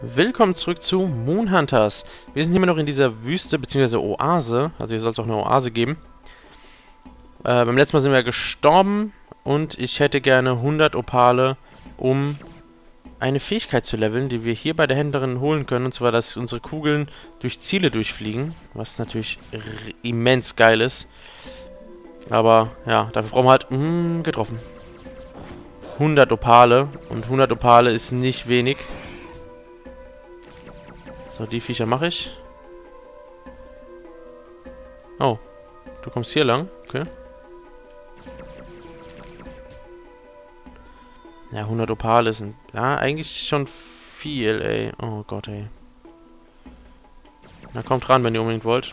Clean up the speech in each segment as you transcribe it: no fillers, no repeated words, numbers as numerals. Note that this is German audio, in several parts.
Willkommen zurück zu Moon Hunters. Wir sind immer noch in dieser Wüste bzw. Oase. Also hier soll es auch eine Oase geben. Beim letzten Mal sind wir gestorben und ich hätte gerne 100 Opale, um eine Fähigkeit zu leveln, die wir hier bei der Händlerin holen können. Und zwar, dass unsere Kugeln durch Ziele durchfliegen, was natürlich immens geil ist. Aber ja, dafür brauchen wir halt getroffen. 100 Opale und 100 Opale ist nicht wenig. So, die Viecher mache ich. Oh, du kommst hier lang, okay. Ja, 100 Opale sind ja eigentlich schon viel, ey. Oh Gott, ey. Na, kommt ran, wenn ihr unbedingt wollt.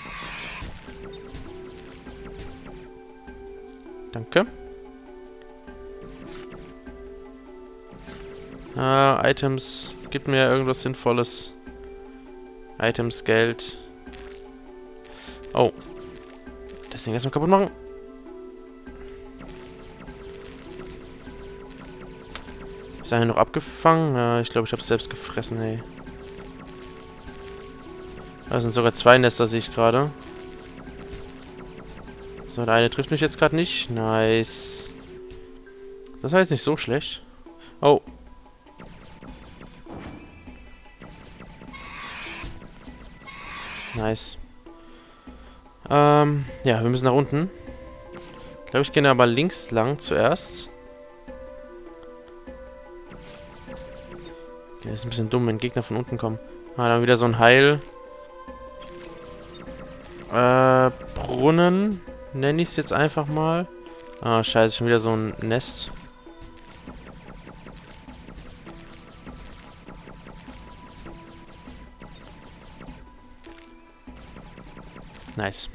Danke. Items. Gib mir irgendwas Sinnvolles. Items, Geld. Oh. Das Ding erstmal kaputt machen. Ist einer noch abgefangen? Ja, ich glaube, ich habe es selbst gefressen, ey. Da sind sogar 2 Nester, sehe ich gerade. So, der eine trifft mich jetzt gerade nicht. Nice. Das war jetzt nicht so schlecht. Oh. Nice. Ja, wir müssen nach unten. Ich glaube, ich gehe aber links lang zuerst. Okay, das ist ein bisschen dumm, wenn Gegner von unten kommen. Ah, dann wieder so ein Heil. Brunnen. Nenne ich es jetzt einfach mal. Ah, scheiße, schon wieder so ein Nest. Nice.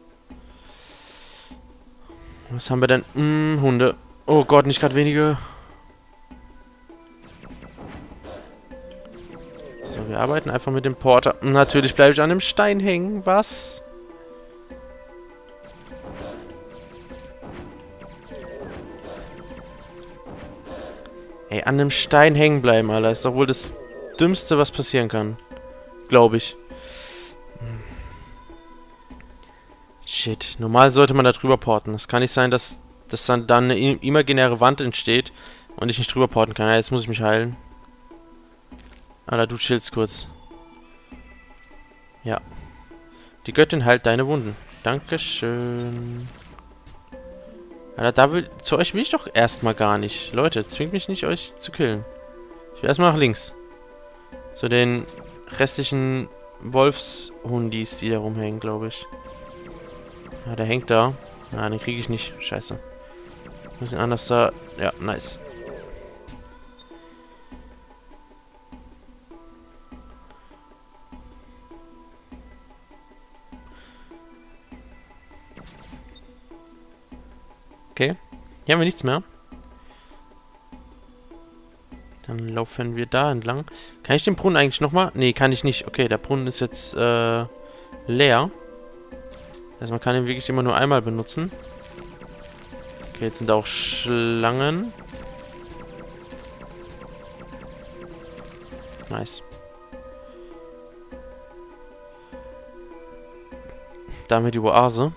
Was haben wir denn? Hunde. Oh Gott, nicht gerade wenige. So, wir arbeiten einfach mit dem Porter. Natürlich bleibe ich an dem Stein hängen. Was? Ey, an dem Stein hängen bleiben, Alter. Ist doch wohl das Dümmste, was passieren kann. Glaube ich. Shit. Normal sollte man da drüber porten. Es kann nicht sein, dass dann eine imaginäre Wand entsteht und ich nicht drüber porten kann. Ja, jetzt muss ich mich heilen. Alter, du chillst kurz. Ja. Die Göttin heilt deine Wunden. Dankeschön. Alter, zu euch will ich doch erstmal gar nicht. Leute, zwingt mich nicht, euch zu killen. Ich will erstmal nach links. Zu den restlichen Wolfshundis, die da rumhängen, glaube ich. Ja, der hängt da. Ja, den kriege ich nicht. Scheiße. Ein bisschen anders da. Ja, nice. Okay. Hier haben wir nichts mehr. Dann laufen wir da entlang. Kann ich den Brunnen eigentlich nochmal? Nee, kann ich nicht. Okay, der Brunnen ist jetzt leer. Also man kann ihn wirklich immer nur einmal benutzen. Okay, jetzt sind da auch Schlangen. Nice. Da haben wir die Oase.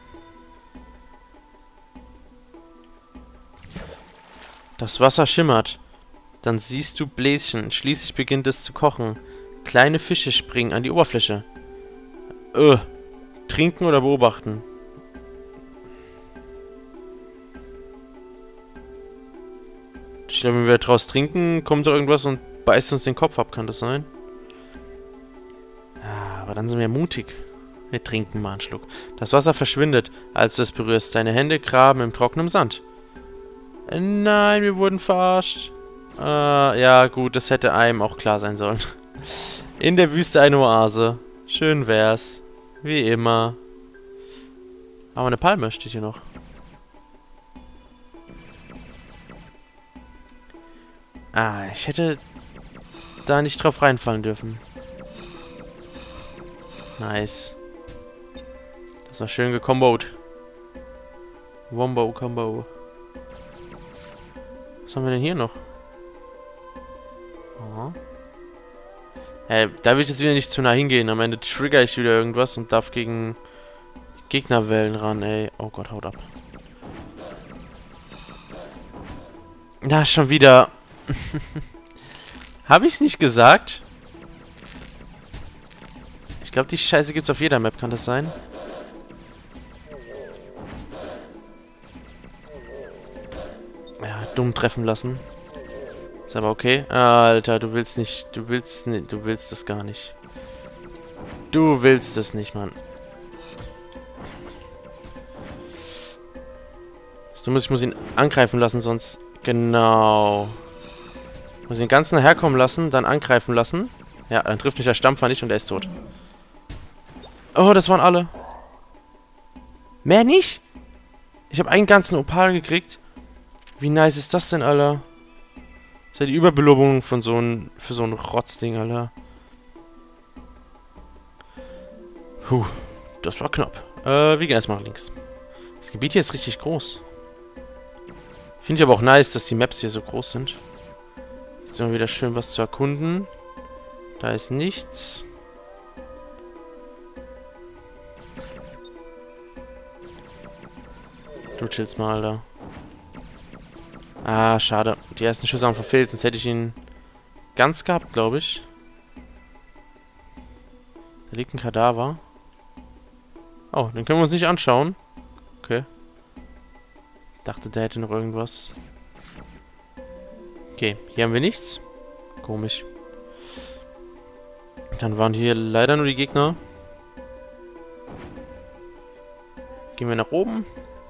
Das Wasser schimmert. Dann siehst du Bläschen. Schließlich beginnt es zu kochen. Kleine Fische springen an die Oberfläche. Trinken oder beobachten? Ich glaube, wenn wir draus trinken, kommt doch irgendwas und beißt uns den Kopf ab. Kann das sein? Ja, aber dann sind wir mutig. Wir trinken mal einen Schluck. Das Wasser verschwindet, als du es berührst. Deine Hände graben im trockenen Sand. Nein, wir wurden verarscht. Ja gut, das hätte einem auch klar sein sollen. In der Wüste eine Oase. Schön wär's. Wie immer. Aber eine Palme steht hier noch. Ah, ich hätte da nicht drauf reinfallen dürfen. Nice. Das war schön gekombot. Wombo-Combo. Was haben wir denn hier noch? Oh. Da will ich jetzt wieder nicht zu nah hingehen. Am Ende trigger ich wieder irgendwas und darf gegen Gegnerwellen ran, ey. Oh Gott, haut ab. Na, schon wieder. Habe ich's nicht gesagt? Ich glaube, die Scheiße gibt's auf jeder Map, kann das sein? Ja, dumm treffen lassen. Ist aber okay. Alter, du willst nicht. Du willst das gar nicht. Du willst es nicht, Mann. Ich muss ihn angreifen lassen, sonst... Genau. Ich muss den ganzen herkommen lassen, dann angreifen lassen. Ja, dann trifft mich der Stampfer nicht und er ist tot. Oh, das waren alle. Mehr nicht? Ich habe einen ganzen Opal gekriegt. Wie nice ist das denn, Alter? Das ist ja die Überbelobung von für so ein Rotzding, Alter. Puh, das war knapp. Wir gehen erstmal nach links. Das Gebiet hier ist richtig groß. Finde ich aber auch nice, dass die Maps hier so groß sind. Jetzt mal wieder schön was zu erkunden. Da ist nichts. Du chillst mal, Alter. Ah, schade. Die ersten Schüsse haben verfehlt, sonst hätte ich ihn ganz gehabt, glaube ich. Da liegt ein Kadaver. Oh, den können wir uns nicht anschauen. Okay. Dachte, der hätte noch irgendwas. Okay, hier haben wir nichts. Komisch. Dann waren hier leider nur die Gegner. Gehen wir nach oben.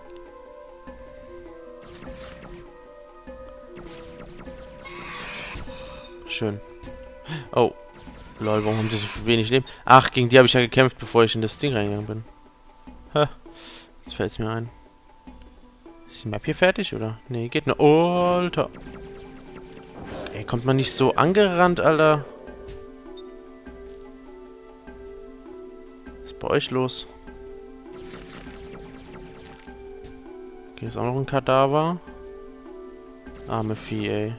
Schön. Oh. Lol, warum haben die so wenig Leben? Ach, gegen die habe ich ja gekämpft, bevor ich in das Ding reingegangen bin. Ha. Jetzt fällt es mir ein. Ist die Map hier fertig, oder? Nee, geht noch. Oh, Alter. Ey, kommt man nicht so angerannt, Alter? Was ist bei euch los? Okay, ist auch noch ein Kadaver. Arme Vieh, ey.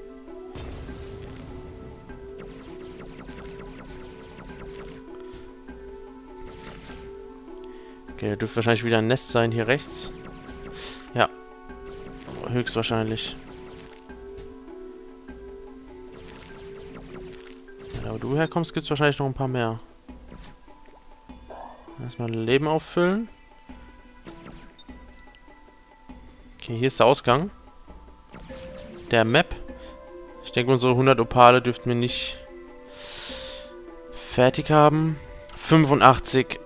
Okay, da dürfte wahrscheinlich wieder ein Nest sein, hier rechts. Ja. Höchstwahrscheinlich. Ja, da wo du herkommst, gibt es wahrscheinlich noch ein paar mehr. Erstmal Leben auffüllen. Okay, hier ist der Ausgang. Der Map. Ich denke, unsere 100 Opale dürften wir nicht fertig haben. 85.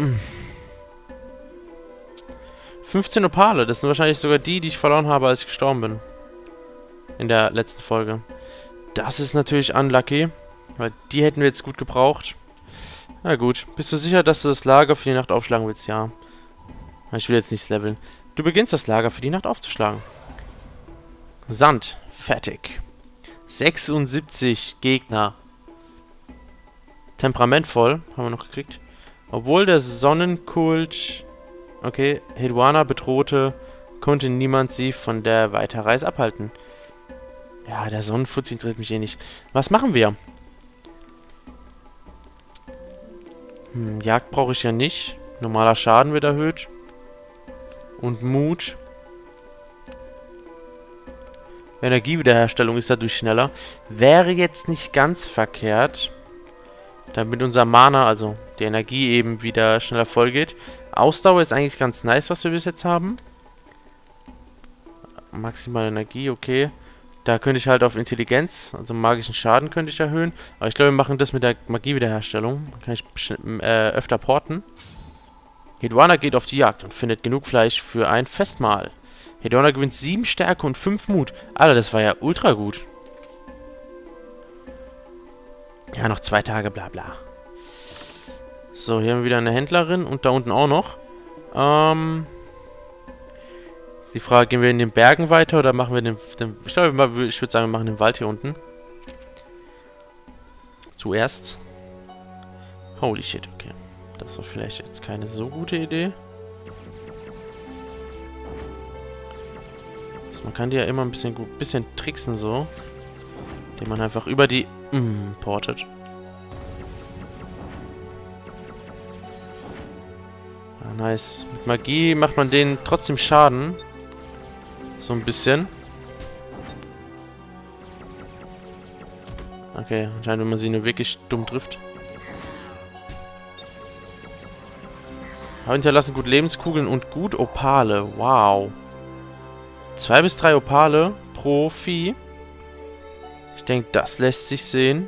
15 Opale. Das sind wahrscheinlich sogar die ich verloren habe, als ich gestorben bin. In der letzten Folge. Das ist natürlich unlucky. Weil die hätten wir jetzt gut gebraucht. Na gut. Bist du sicher, dass du das Lager für die Nacht aufschlagen willst? Ja. Ich will jetzt nichts leveln. Du beginnst das Lager für die Nacht aufzuschlagen. Sand. Fertig. 76 Gegner. Temperamentvoll. Haben wir noch gekriegt. Obwohl der Sonnenkult... Okay, Hedwana bedrohte, konnte niemand sie von der Weiterreise abhalten. Ja, der Sonnenfutz interessiert mich eh nicht. Was machen wir? Jagd brauche ich ja nicht. Normaler Schaden wird erhöht. Und Mut. Energiewiederherstellung ist dadurch schneller. Wäre jetzt nicht ganz verkehrt. Damit unser Mana, also die Energie eben wieder schneller vollgeht. Ausdauer ist eigentlich ganz nice, was wir bis jetzt haben. Maximale Energie, okay. Da könnte ich halt auf Intelligenz, also magischen Schaden könnte ich erhöhen. Aber ich glaube, wir machen das mit der Magiewiederherstellung. Dann kann ich öfter porten. Hedwana geht auf die Jagd und findet genug Fleisch für ein Festmahl. Hedwana gewinnt 7 Stärke und 5 Mut. Alter, das war ja ultra gut. Ja, noch 2 Tage, bla bla. So, hier haben wir wieder eine Händlerin und da unten auch noch. Ist die Frage, gehen wir in den Bergen weiter oder machen wir den ich glaube, ich würde sagen, wir machen den Wald hier unten. Zuerst. Holy shit, okay. Das war vielleicht jetzt keine so gute Idee. Also man kann die ja immer ein bisschen tricksen so. Indem man einfach über die portet. Ah, nice. Mit Magie macht man denen trotzdem Schaden. So ein bisschen. Okay, anscheinend, wenn man sie nur wirklich dumm trifft. Aber hinterlassen gut Lebenskugeln und gut Opale. Wow. 2 bis 3 Opale pro Vieh. Ich denke, das lässt sich sehen.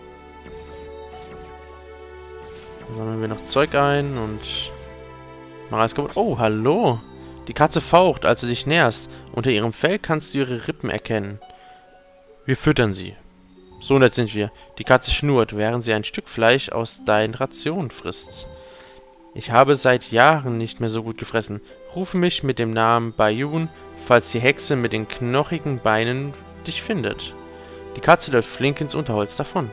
Dann sammeln wir noch Zeug ein und machen alles kaputt. Oh, hallo. Die Katze faucht, als du dich näherst. Unter ihrem Fell kannst du ihre Rippen erkennen. Wir füttern sie. So nett sind wir. Die Katze schnurrt, während sie ein Stück Fleisch aus deinen Rationen frisst. Ich habe seit Jahren nicht mehr so gut gefressen. Rufe mich mit dem Namen Bayun, falls die Hexe mit den knochigen Beinen dich findet. Die Katze läuft flink ins Unterholz davon.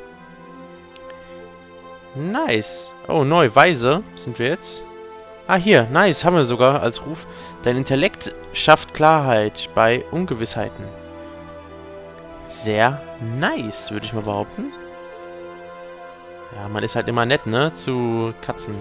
Nice. Oh, neu. Weise sind wir jetzt. Ah, hier. Nice. Haben wir sogar als Ruf. Dein Intellekt schafft Klarheit bei Ungewissheiten. Sehr nice, würde ich mal behaupten. Ja, man ist halt immer nett, ne? Zu Katzen.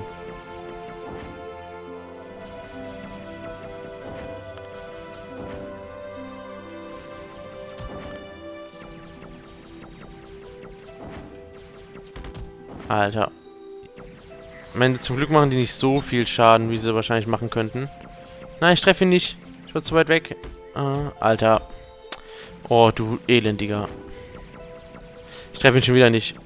Alter. Am Ende zum Glück machen die nicht so viel Schaden, wie sie wahrscheinlich machen könnten. Nein, ich treffe ihn nicht. Ich war zu weit weg. Alter. Oh, du Elendiger. Ich treffe ihn schon wieder nicht.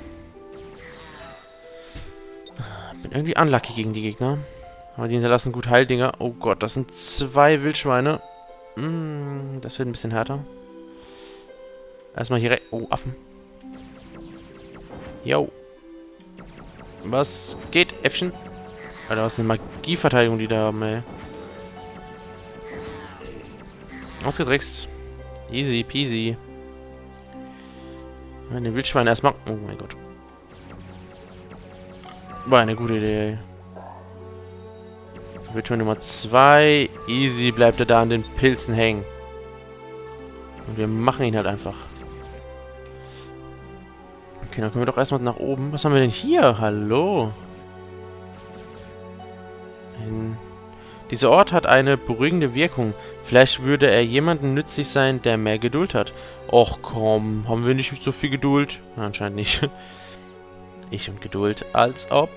Bin irgendwie unlucky gegen die Gegner. Aber die hinterlassen gut Heildinger. Oh Gott, das sind 2 Wildschweine. Das wird ein bisschen härter. Erstmal hier rein. Oh, Affen. Yo. Was geht, Äffchen? Alter, was ist eine Magieverteidigung, die da haben, ey. Ausgetrickst. Easy peasy. Den Wildschwein erstmal. Oh mein Gott. War eine gute Idee, ey. Wildschwein Nummer 2. Easy bleibt er da an den Pilzen hängen. Und wir machen ihn halt einfach. Okay, dann können wir doch erstmal nach oben. Was haben wir denn hier? Hallo. Dieser Ort hat eine beruhigende Wirkung. Vielleicht würde er jemandem nützlich sein, der mehr Geduld hat. Och komm, haben wir nicht so viel Geduld? Na, anscheinend nicht. Ich und Geduld, als ob.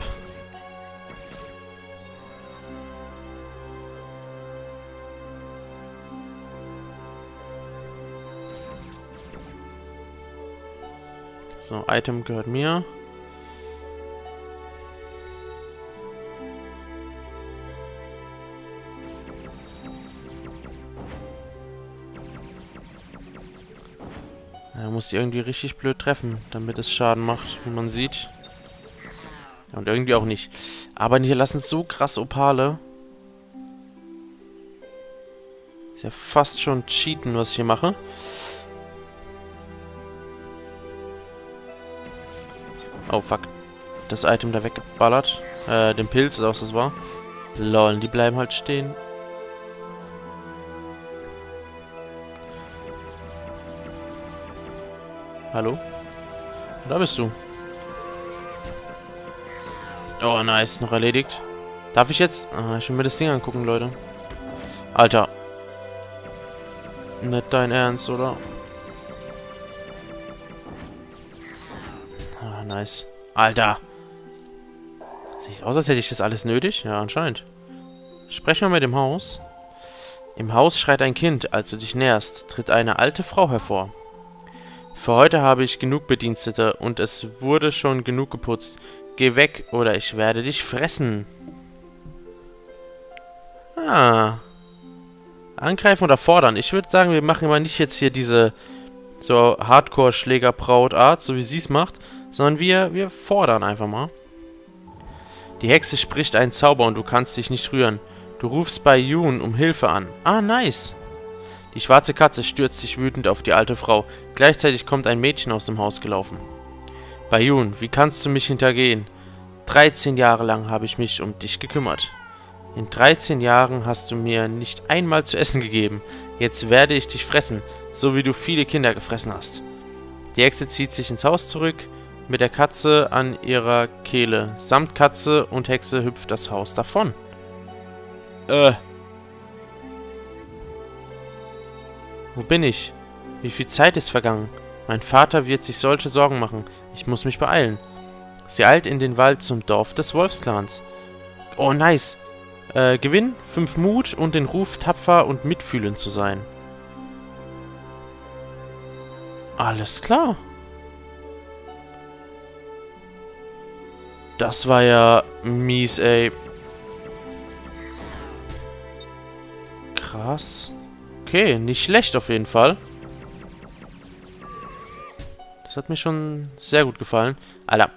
So, Item gehört mir. Er muss die irgendwie richtig blöd treffen, damit es Schaden macht, wie man sieht. Ja, und irgendwie auch nicht. Aber hier lassen so krass Opale. Ist ja fast schon Cheaten, was ich hier mache. Oh, fuck. Das Item da weggeballert. Den Pilz, oder was das war. Lol, die bleiben halt stehen. Hallo? Da bist du. Oh, nice. Noch erledigt. Darf ich jetzt? Ich will mir das Ding angucken, Leute. Alter. Nicht dein Ernst, oder? Ah, nice. Alter. Sieht aus, als hätte ich das alles nötig? Ja, anscheinend. Sprechen wir mit dem Haus. Im Haus schreit ein Kind. Als du dich näherst, tritt eine alte Frau hervor. Für heute habe ich genug Bedienstete und es wurde schon genug geputzt. Geh weg oder ich werde dich fressen. Ah. Angreifen oder fordern. Ich würde sagen, wir machen mal nicht jetzt hier diese so Hardcore-Schläger-Brautart, so wie sie es macht, sondern wir fordern einfach mal. Die Hexe spricht einen Zauber und du kannst dich nicht rühren. Du rufst bei Jun um Hilfe an. Ah, nice. Die schwarze Katze stürzt sich wütend auf die alte Frau. Gleichzeitig kommt ein Mädchen aus dem Haus gelaufen. Bayun, wie kannst du mich hintergehen? 13 Jahre lang habe ich mich um dich gekümmert. In 13 Jahren hast du mir nicht einmal zu essen gegeben. Jetzt werde ich dich fressen, so wie du viele Kinder gefressen hast. Die Hexe zieht sich ins Haus zurück, mit der Katze an ihrer Kehle. Samt Katze und Hexe hüpft das Haus davon. Wo bin ich? Wie viel Zeit ist vergangen? Mein Vater wird sich solche Sorgen machen. Ich muss mich beeilen. Sie eilt in den Wald zum Dorf des Wolfsclans. Oh, nice. Gewinn, 5 Mut und den Ruf, tapfer und mitfühlend zu sein. Alles klar. Das war ja mies, ey. Krass. Okay, nicht schlecht auf jeden Fall. Das hat mir schon sehr gut gefallen. Alter.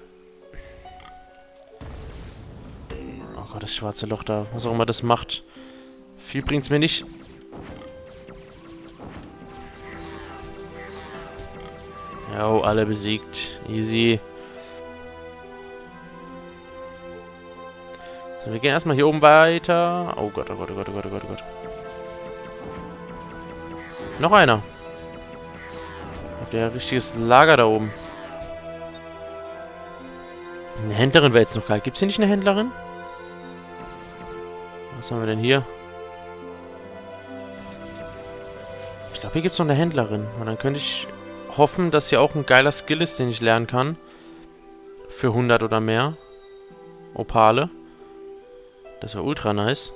Oh Gott, das schwarze Loch da. Was auch immer das macht. Viel bringt's mir nicht. Jo, alle besiegt. Easy. So, wir gehen erstmal hier oben weiter. Oh Gott, oh Gott, oh Gott, oh Gott, oh Gott, oh Gott. Noch einer. Habt ihr ja ein richtiges Lager da oben. Eine Händlerin wäre jetzt noch geil. Gibt es hier nicht eine Händlerin? Was haben wir denn hier? Ich glaube, hier gibt es noch eine Händlerin. Und dann könnte ich hoffen, dass hier auch ein geiler Skill ist, den ich lernen kann. Für 100 oder mehr. Opale. Das wäre ultra nice.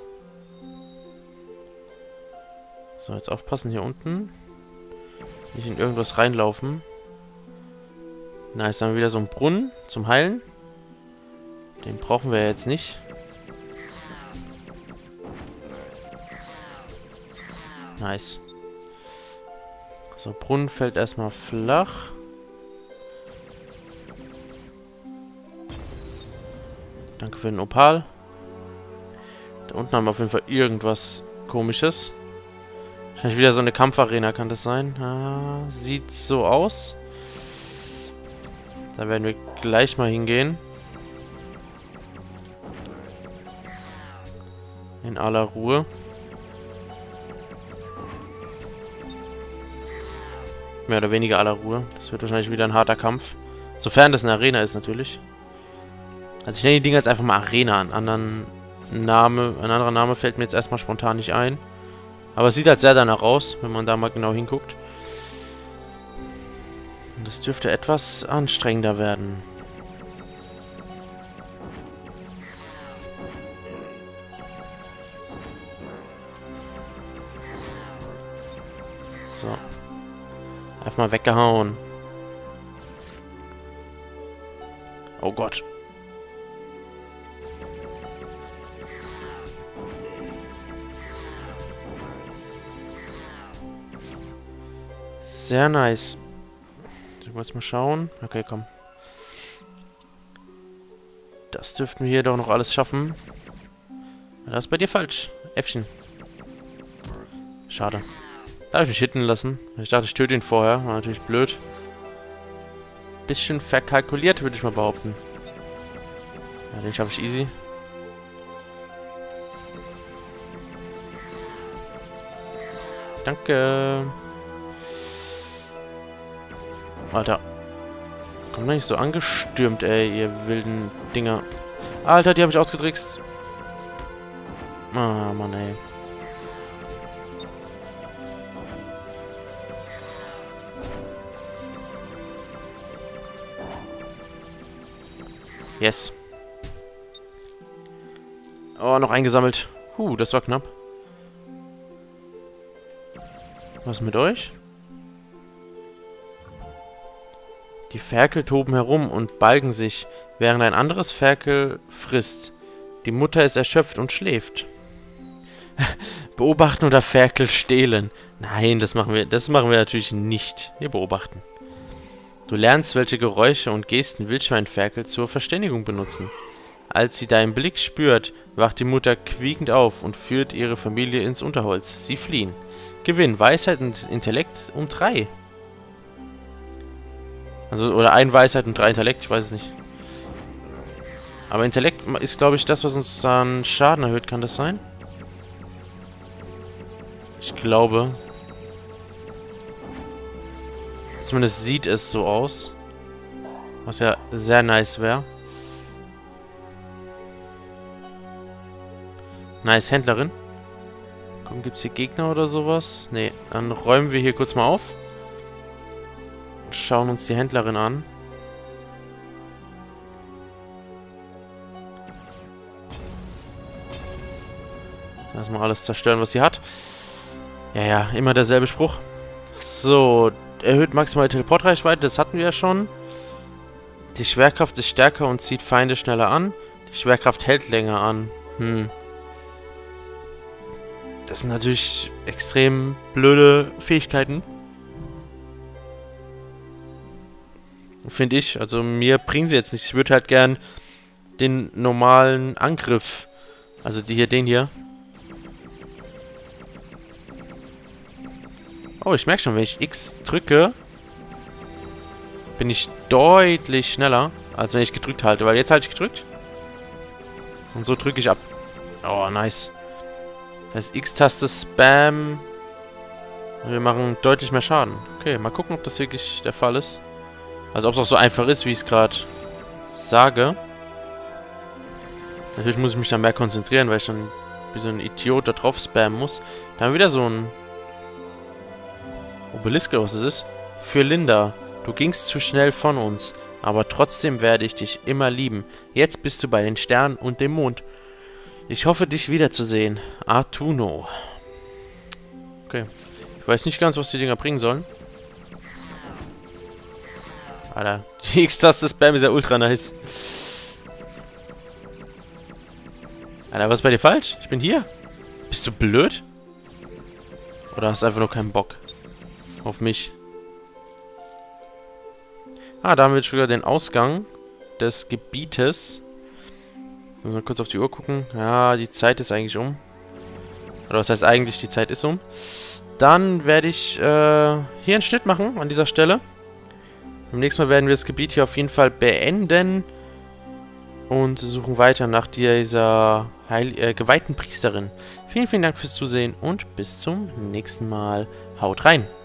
So, jetzt aufpassen hier unten. Nicht in irgendwas reinlaufen. Nice, dann haben wir wieder so einen Brunnen zum Heilen. Den brauchen wir jetzt nicht. Nice. So, Brunnen fällt erstmal flach. Danke für den Opal. Da unten haben wir auf jeden Fall irgendwas Komisches. Wahrscheinlich wieder so eine Kampfarena, kann das sein? Ah, sieht so aus. Da werden wir gleich mal hingehen. In aller Ruhe. Mehr oder weniger aller Ruhe. Das wird wahrscheinlich wieder ein harter Kampf. Sofern das eine Arena ist, natürlich. Also ich nenne die Dinger jetzt einfach mal Arena. Ein anderer Name fällt mir jetzt erstmal spontan nicht ein. Aber es sieht halt sehr danach aus, wenn man da mal genau hinguckt. Und das dürfte etwas anstrengender werden. So. Einfach mal weggehauen. Oh Gott. Sehr nice. Ich wollte mal schauen. Okay, komm. Das dürften wir hier doch noch alles schaffen. Das ist bei dir falsch. Äffchen. Schade. Da habe ich mich hitten lassen. Ich dachte, ich töte ihn vorher. War natürlich blöd. Bisschen verkalkuliert, würde ich mal behaupten. Ja, den schaffe ich easy. Danke. Alter. Kommt doch nicht so angestürmt, ey, ihr wilden Dinger. Alter, die habe ich ausgetrickst. Ah, Mann, ey. Yes. Oh, noch eingesammelt. Das war knapp. Was ist mit euch? Die Ferkel toben herum und balgen sich, während ein anderes Ferkel frisst. Die Mutter ist erschöpft und schläft. Beobachten oder Ferkel stehlen? Nein, das machen wir natürlich nicht. Wir beobachten. Du lernst, welche Geräusche und Gesten Wildschweinferkel zur Verständigung benutzen. Als sie deinen Blick spürt, wacht die Mutter quiekend auf und führt ihre Familie ins Unterholz. Sie fliehen. Gewinn Weisheit und Intellekt um 3. Also, oder 1 Weisheit und 3 Intellekt, ich weiß es nicht. Aber Intellekt ist, glaube ich, das, was uns dann Schaden erhöht, kann das sein? Ich glaube. Zumindest sieht es so aus. Was ja sehr nice wäre. Nice, Händlerin. Gucken, gibt es hier Gegner oder sowas? Nee, dann räumen wir hier kurz mal auf. Und schauen uns die Händlerin an. Erstmal alles zerstören, was sie hat. Ja, ja, immer derselbe Spruch. So, erhöht maximale Teleportreichweite, das hatten wir ja schon. Die Schwerkraft ist stärker und zieht Feinde schneller an. Die Schwerkraft hält länger an. Das sind natürlich extrem blöde Fähigkeiten. Finde ich. Also mir bringen sie jetzt nicht. Ich würde halt gern den normalen Angriff. Also den hier. Oh, ich merke schon, wenn ich X drücke, bin ich deutlich schneller, als wenn ich gedrückt halte. Weil jetzt halte ich gedrückt. Und so drücke ich ab. Oh, nice. Das heißt, X-Taste Spam. Wir machen deutlich mehr Schaden. Okay, mal gucken, ob das wirklich der Fall ist. Also ob es auch so einfach ist, wie ich es gerade sage. Natürlich muss ich mich dann mehr konzentrieren, weil ich dann wie so ein Idiot da drauf spammen muss. Da haben wir wieder so ein Obelisk, was es ist. Für Linda. Du gingst zu schnell von uns. Aber trotzdem werde ich dich immer lieben. Jetzt bist du bei den Sternen und dem Mond. Ich hoffe, dich wiederzusehen. Artuno. Okay. Ich weiß nicht ganz, was die Dinger bringen sollen. Alter, die X-Taste Spam ist ja ultra nice. Alter, was ist bei dir falsch? Ich bin hier. Bist du blöd? Oder hast du einfach nur keinen Bock auf mich? Ah, da haben wir jetzt schon wieder den Ausgang des Gebietes. Müssen wir mal kurz auf die Uhr gucken. Ja, die Zeit ist eigentlich um. Oder was heißt eigentlich, die Zeit ist um. Dann werde ich hier einen Schnitt machen an dieser Stelle. Beim nächsten Mal werden wir das Gebiet hier auf jeden Fall beenden. Und suchen weiter nach dieser geweihten Priesterin. Vielen, vielen Dank fürs Zusehen und bis zum nächsten Mal. Haut rein!